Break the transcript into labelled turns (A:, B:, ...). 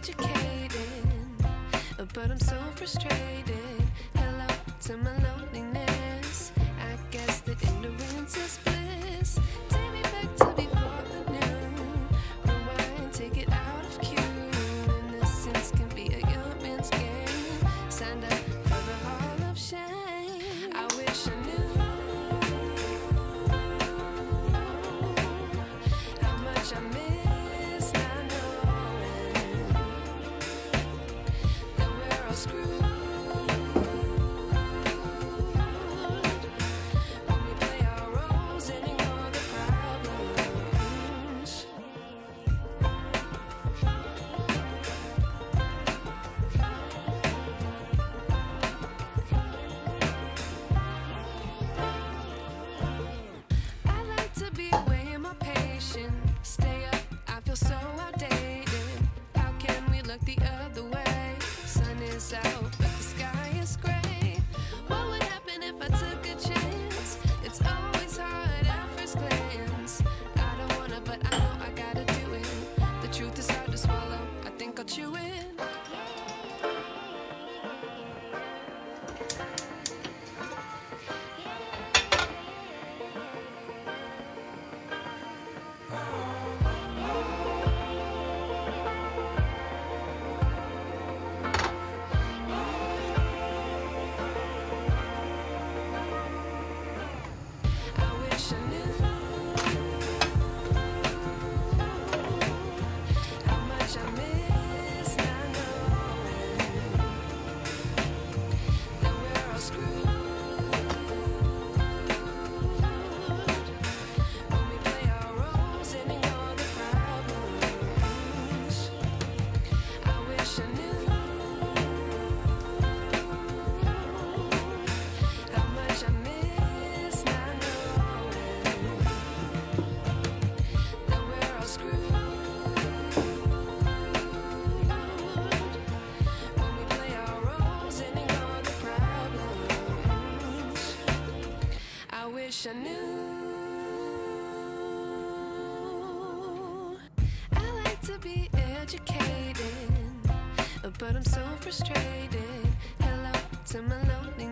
A: educated, but I'm so frustrated. Hello to my loneliness. I guess that ignorance is bliss. Take me back to before I knew. Rewind, take it out of cue. Innocence can be a young man's game. Signed up for the hall of shame. I wish I knew how much I miss not knowing that we're all screwed. When we play our roles and ignore the problems. I like to be weighing my patience. Stay up, I feel so outdated. How can we look the other way? Sun is out, but the sky is gray. What would happen if I took a chance? It's always hard at first glance. I don't wanna, but I know I gotta do it. The truth is hard to swallow, I think I'll chew it. I wish I knew how much I miss not knowing that we're all screwed. When we play our roles and ignore the problems. I wish I knew how much I miss not knowing that we're all screwed. When we play our roles and ignore the problems. I wish I knew. I like to be educated, but I'm so frustrated. Hello to my loneliness.